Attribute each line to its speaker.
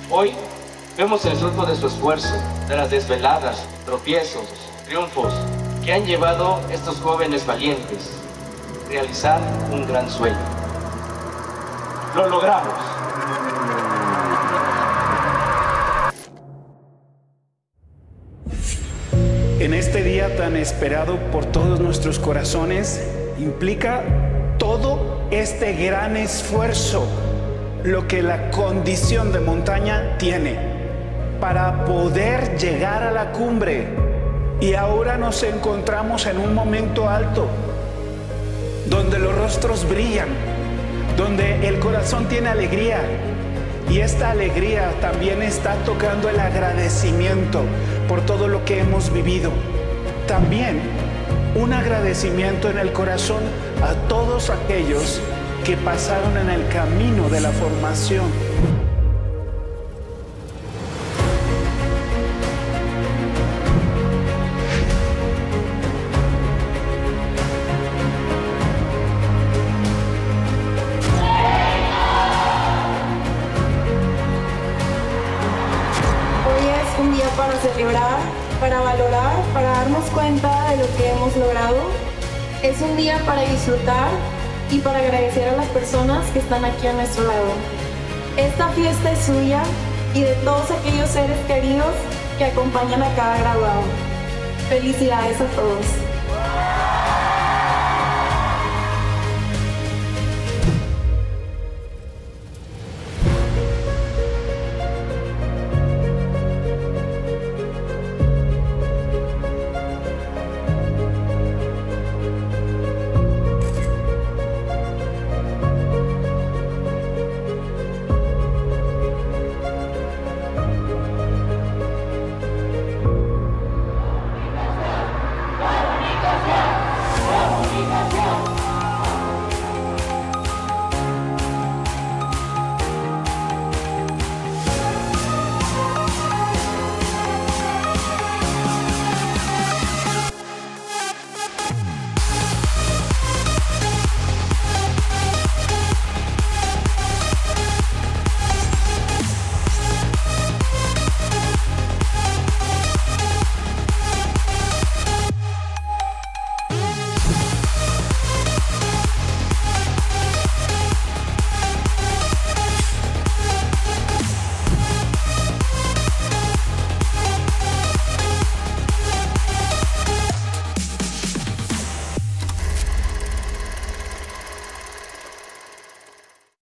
Speaker 1: Hoy vemos el fruto de su esfuerzo, de las desveladas, tropiezos, triunfos que han llevado estos jóvenes valientes a realizar un gran sueño. Lo logramos.
Speaker 2: En este día tan esperado por todos nuestros corazones, implica todo este gran esfuerzo, lo que la condición de montaña tiene para poder llegar a la cumbre. Y ahora nos encontramos en un momento alto, donde los rostros brillan, donde el corazón tiene alegría. Y esta alegría también está tocando el agradecimiento por todo lo que hemos vivido. También un agradecimiento en el corazón a todos aquellos que pasaron en el camino de la formación.
Speaker 3: Un día para celebrar, para valorar, para darnos cuenta de lo que hemos logrado. Es un día para disfrutar y para agradecer a las personas que están aquí a nuestro lado. Esta fiesta es suya y de todos aquellos seres queridos que acompañan a cada graduado. Felicidades a todos.